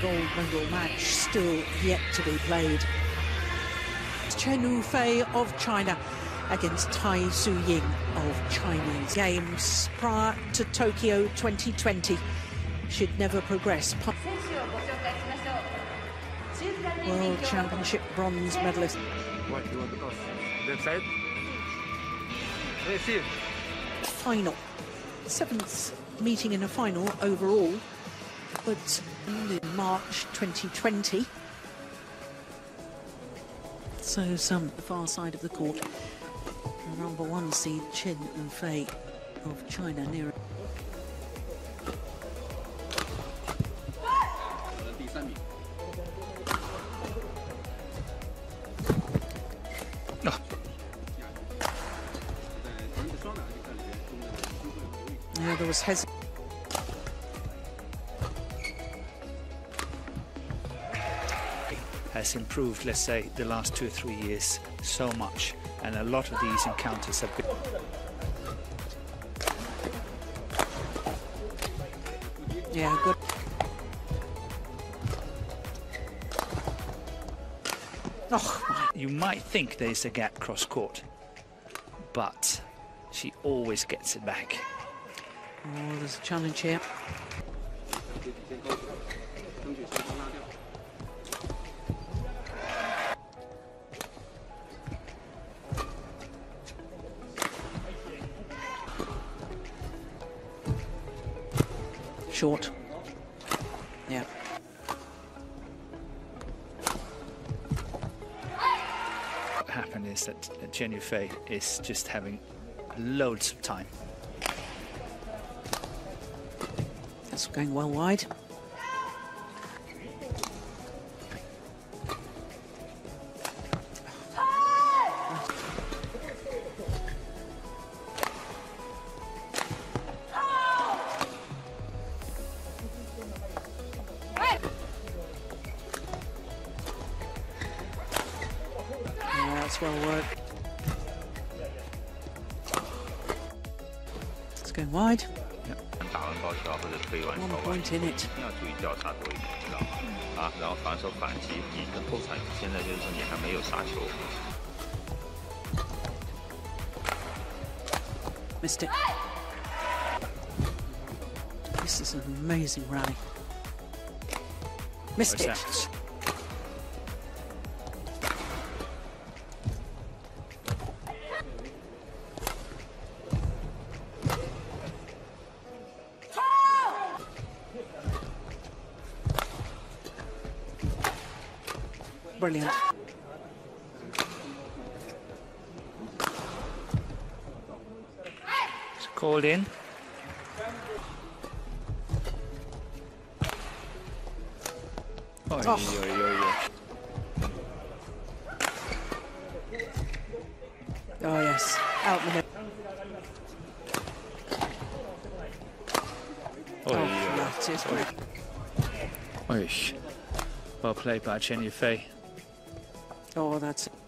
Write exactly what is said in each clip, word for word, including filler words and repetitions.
gold medal match still yet to be played. It's Chen Fei of China against Tai Su Ying of Chinese. Games prior to Tokyo twenty twenty should never progress. World Championship bronze medalist. What you want to toss? Left side? Let's see. Final. Seventh meeting in a final overall, but in March twenty twenty. So some the far side of the court. The number one seed Chen Fei of China near. Yeah, there was hesitation. Has improved, let's say, the last two or three years so much, and a lot of these encounters have been. Yeah, good. Oh, my. You might think there's a gap cross court, but she always gets it back. Oh, there's a challenge here. Short. Yeah. What happened is that Chen Fei is just having loads of time. That's going well wide. Yeah, that's well worked. It's going wide. One point in it. 要注意调查多一点，知道吗？啊，然后防守反击，你跟后场现在就是说你还没有杀球。 Missed it. This is an amazing rally. Missed it. Brilliant. It's called in. Oh, Oh. Yo, yo, yo. Oh yes, out the middle. Oh, Oh, yo. that is great. Oish. Well played by Chen Fei. Oh, that's it.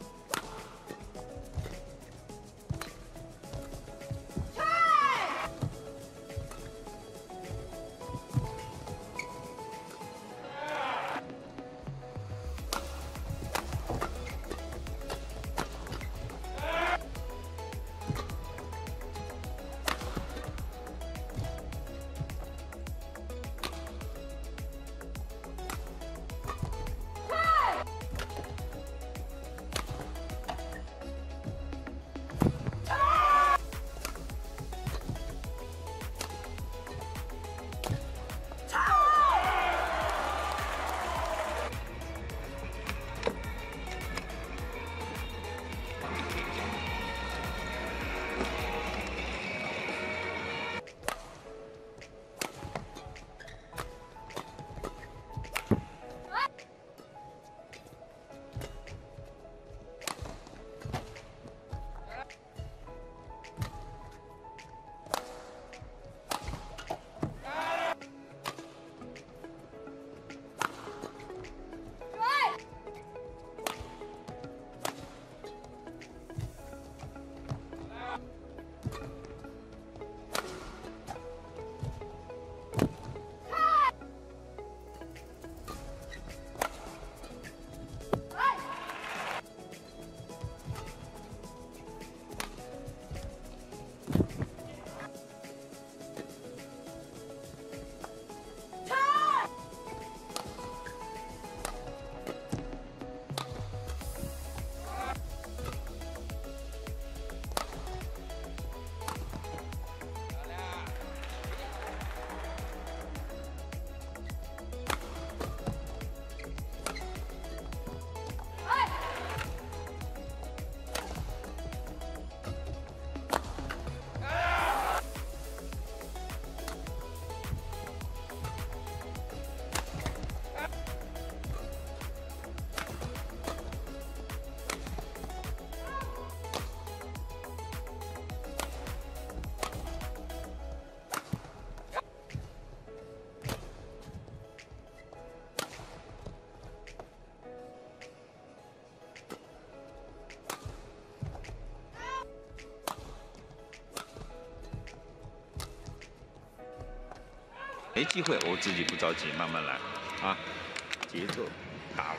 没机会，我自己不着急，慢慢来啊，节奏打。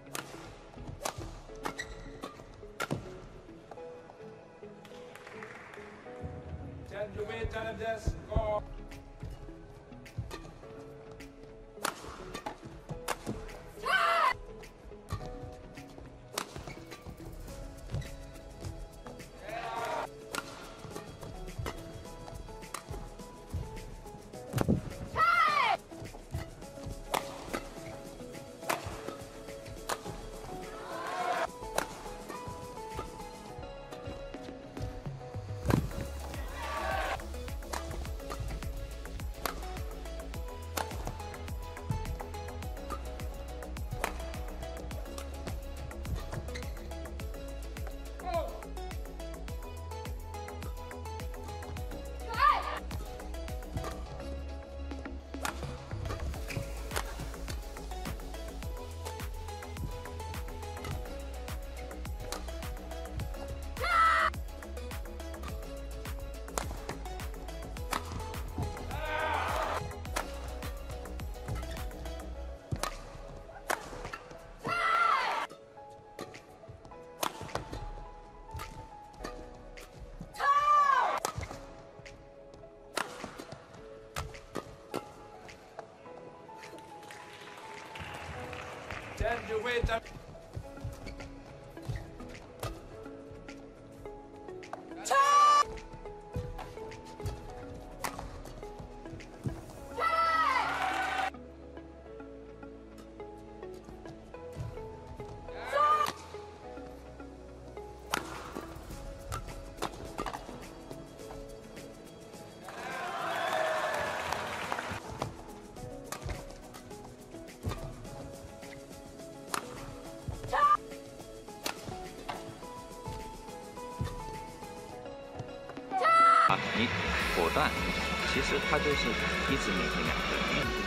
Stand your way down. 啊，你果断，其实他就是一直面对两个人。